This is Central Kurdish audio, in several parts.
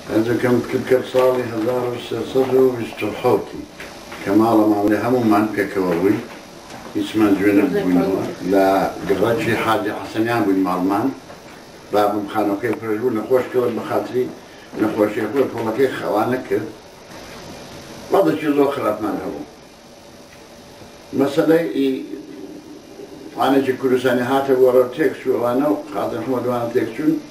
إذا كنت كل صالي 1627 كمال ما همو من ككوروي اسمه جنب بينه لا قرأت حاجة حسنيان بن مالمان باب مخانو كيف رجول نخوش كول بخاطري نخوش يقول والله كيف خوانك بعض الشيء زو خلاف ما له مثلا أنا جي كل سنة هاته ورا تكسو وأنا خاطر محمد وأنا تكسون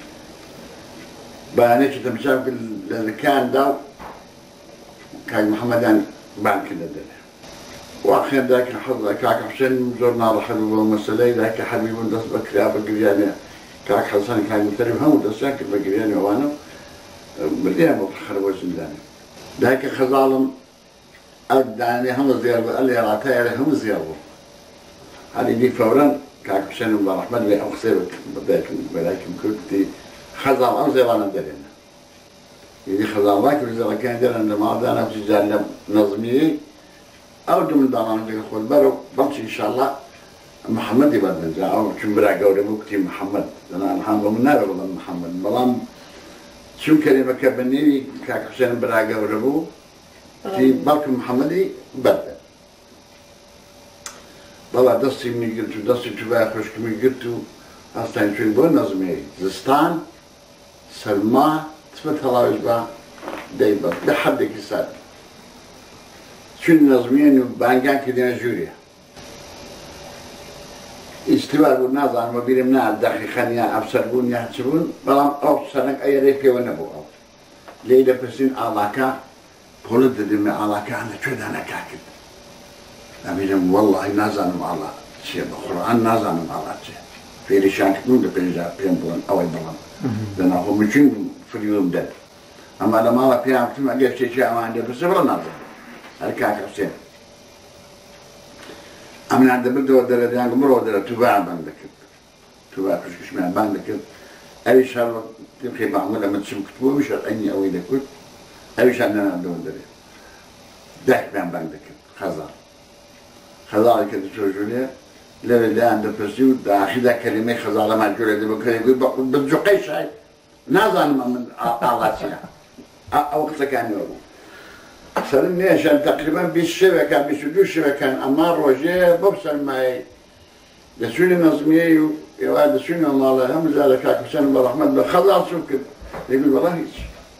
بانيش تمسك اللي كان ده كان محمدان بان كده ده واخيرا ذاك الحظ كاك حسين زرنا رحلوا مسألة ذاك حبيب دس بكري بقرياني كاك حسن كان مترب هم دس كاك بقرياني وانا بدينا متخرب وزنداني ذاك خزالم أداني هم زيارة قال لي راتي هم زيارة هذه دي فورا كاك حسين الله رحمة الله أخسرك بداية ولكن كنت خزال أو زيارة درينا يدي خزال ذاك وزيارة كان درنا لما أنا في زيارة نظمية أو من داران اللي يقول برو بمشي إن شاء الله محمد يبدل جا أو شمبرا قولي مكتي محمد أنا الحمد لله من نار والله محمد بلام شو كلمة كبنيني كاك حسين برا قولي بو في بالك محمدي بدل والله دستي مني قلتو دستي تبايا خوشك مني قلتو أستان شوي بو نظمي زستان سلمى تفت الله يجبا دايبا لحدك يسال شو النظميين بانجان كدينا جوريا استوار بالناس عن مبير مناع الداخل خانيا أبصرون يحسبون بلام أو سنك أي ريفي ونبو أو ليلة بسين علاكا قلت دمي علاكا أنا شو أنا كاكد أبيهم والله نازانم على شيء بالقرآن نازانم على شيء في رشان كنون بينجا بينبون أو بلام لأن هو مشين في اليوم ده أما لما لا بيعمل كم أجيب شيء ما عنده بس ولا نازل الكاك حسين أمن عند بلده ودرة يعني مرة ودرة تباع بندك تباع كش من بندك أي شهر تمشي بعمله من سم كتبه مش أني أو إذا كنت أي شهر أنا عنده ودرة ضحك من بندك خزار كده شو جوليه لا عنده بسيط ده أخذ كلمة خزار ما جوليه ده بقول بتجوقي شيء نازل من علاتيا أو وقت كان يوم سلمني عشان تقريبا بالشبكة بيسدوا الشبكة أما الرجاء ببصر معي دسوني نظمية يا دسوني الله هم زال كاك حسين الله رحمة الله خلاص كده يقول والله هيك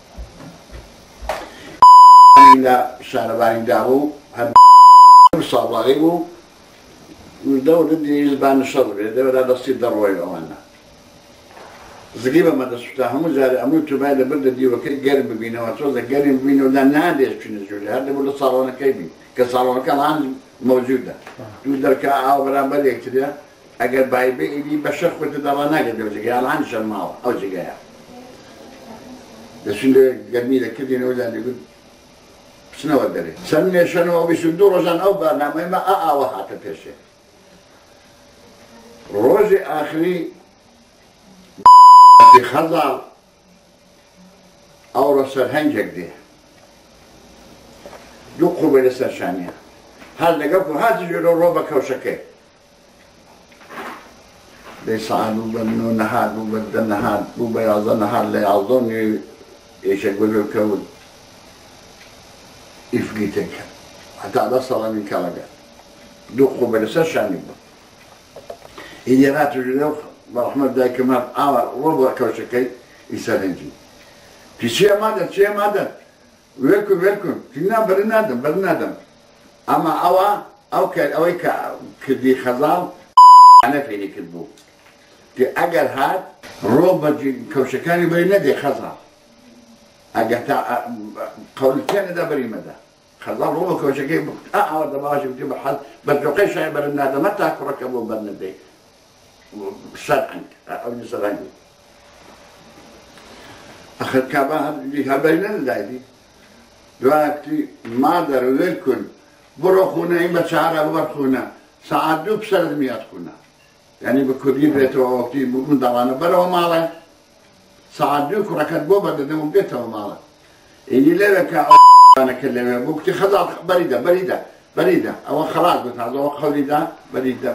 لا شارباني داو هم صابغيبو والدولة دي يزبان الشرب الدولة هذا الصيد الروي أمانة زقيبة ما دستهم زاري أمور تبايل برد دي وكل قرب بينه وتوزع قرب بينه لا نادي شنو زوجي هذا بقول صالون كيبي كصالون كان عن موجودة تقدر كأو برامبر يكتريا أجر بايبي اللي بشخ وتدرى ناقد وزقي على عن شر معه أو زقيا ده شنو جميلة كذي نقول يقول شنو ودري سمي شنو بيسدوا رجال أو برنامج ما واحد تفشى روزي آخري في خزر أو رسل هنجك دي يقو بلسر شانية هذا لقبو هذا يجلو روبا كوشكي دي صعدوا بنو نهاد وبدل نهاد وبياض نهاد لا يعظون يشغلوا كود إفقيتك حتى أصلا من كلاجة يقو بلسر شانية إذا راتوا جلو برحمة دايك ما ربع كوشكي يسالنجي في شيء ماذا ويلكم كنا برنادم أما أو كدي خزال أنا فيني كذبو في أجر هاد ربع كوشكاني برنادي خزال أجر قولتين ده بري مدى خزال ربع كوشكي ده ماشي بتجيب حل بتوقيش شيء برنادم متى كركبوا برنادي شرعا أو نسرعا أخذ كابا هبينا لدايدي دلوقتي ما دروا لكم بروخونا إما شعر بروخونا ساعدوا بسرد مئات خونا يعني بكريم بيته وقتي من دوانا برو مالا ساعدوا كركت بوبا دمو بيته ومالا إني لك أنا كلمة بوقتي خلاص بريدة أو خلاص بتاعه قولي ده بريدة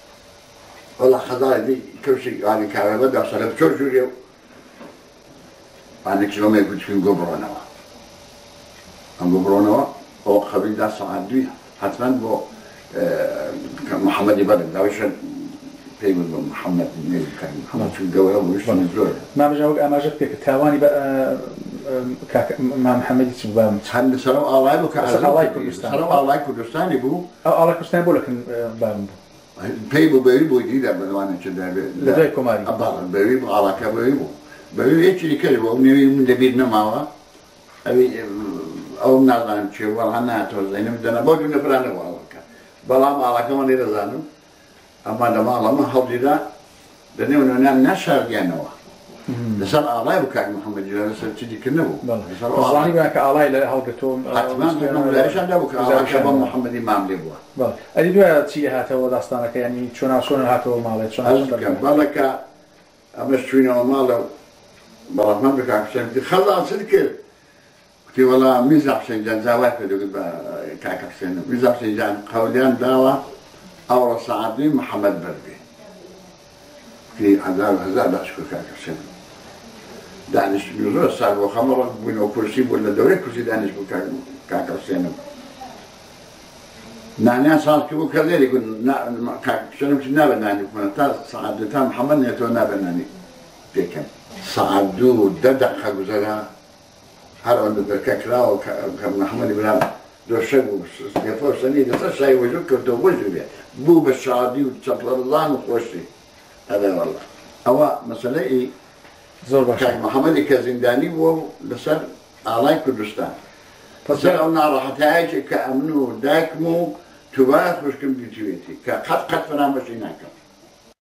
والله خضار دي كل شيء يعني كان بدأ صار بشو جوريو عندك شلون يقول فين قبرونوا أم قبرونوا أو خبير ده سعدي حتما بو محمد يبرد ده وش بيقول محمد كان محمد في الجواب وش نزول ما بجاوب أما جبتك تاواني بقى مع محمد يتبام هل سلام الله يبوك الله كردستان سلام الله كردستان يبو الله كردستان يقول لك بام بيبو بيبو جديد بالوان كذا لدي كماري أبغى بيبو على كبيبو بيبو إيش اللي كذا ومن من دبيرنا معه أبي أو نازل شيء ولا أنا توزعني بدنا بقول نبرنا والله بلا ما على كمان إذا زانو أما لما ما حوضي دنيا ونام نشر جانوا لسان الله يبكى محمد جلال لسان تجي كنبو الظاني بأنك الله إلى هودتهم أتمنى إنه لا يشهد أبوك الله شباب محمد إمام لبوا بله أدي دوا شيء هاته وداستانك يعني شون هاته ماله شون أذكر بالك أمشينا ماله بلا ما بك عشان تخلص الكل كي ولا ميزة عشان جان زواج كده كاك عشان ميزة عشان جان قوليان دعوة أو سعدي محمد بردي في عذاب هذا أشكر كاك عشان دانش بيزور سال وخمر بينو كرسي ولا دوري كرسي دانش كاك عشان نعني صار كيبو كذا يقول كاك عشان مش نابل نعني كنا سعد تام محمد نيتو نابل نعني بيكم سعدو ددق خجزنا هذا عند كاكراو كمحمد إبراهيم دوشوا يفوز سنين تسعي وجوك وتوجه بيه بو بالشعبي وتشطر الله وخوشي هذا والله أو مثلا إيه زور باشا كان محمد كزنداني و لسر على كردستان فسألنا راح تعيش كأمنو داكمو تباث وش كم بيتويتي كقد فنا مشيناك